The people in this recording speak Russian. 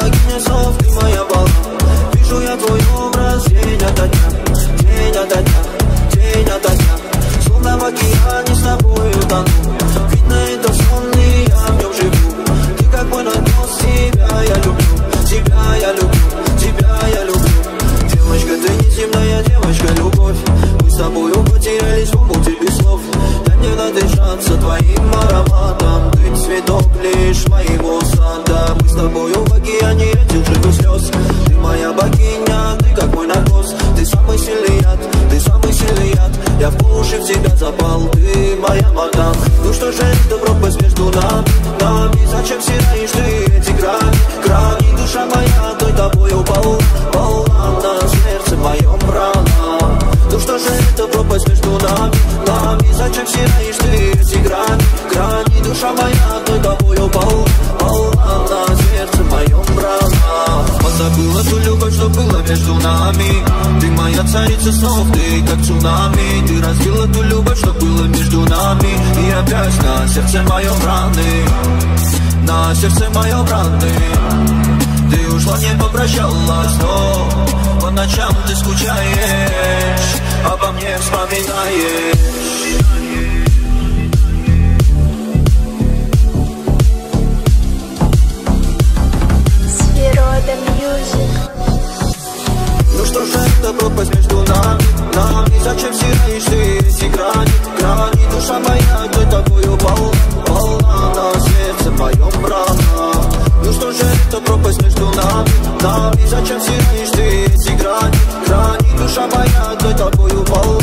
богиня снов, ты моя волна. Вижу я твой образ день ото дня, день ото дня, день ото дня. Словно в океане с тобой утону. Видно, это сон, и я в нем живу. Ты как мой нос, тебя я люблю, тебя я люблю, тебя я люблю. Девочка, ты неземная, девочка, любовь. Мы с тобою потерялись в омуте без слов. Дай мне надышаться твоим ароматом. Ты цветок лишь моего сада. Мы с тобою в океане этих же слез. Ты моя богиня, ты как мой наркоз. Ты самый сильный яд, ты самый сильный яд. Я в уши в тебя запал, ты моя мадам. Ну что же это пропасть между нами? Зачем стираешь ты эти грани, грани? Душа моя, той тобой упал, полна на сердце моем рана. Ну что же это пропасть между нами? Зачем стираешь ты эти грани, грани? Душа моя, той тобой упал, полна на сердце моем рана. Позабыла ту любовь, что было между нами. Ты моя царица снов, ты как цунами. Ты разбила ту любовь, что было между нами. И опять на сердце моем раны, на сердце моем раны. Ты ушла, не попрощалась, но по ночам ты скучаешь, обо мне вспоминаешь. Ну что же это пропасть между нами? Зачем стираешь ты эти грани, грани? Душа моя, ты тобой упал, полна на сердце моем рана. Ну что же это пропасть между нами? Зачем стираешь ты эти грани, грани? Душа моя, ты тобой упал.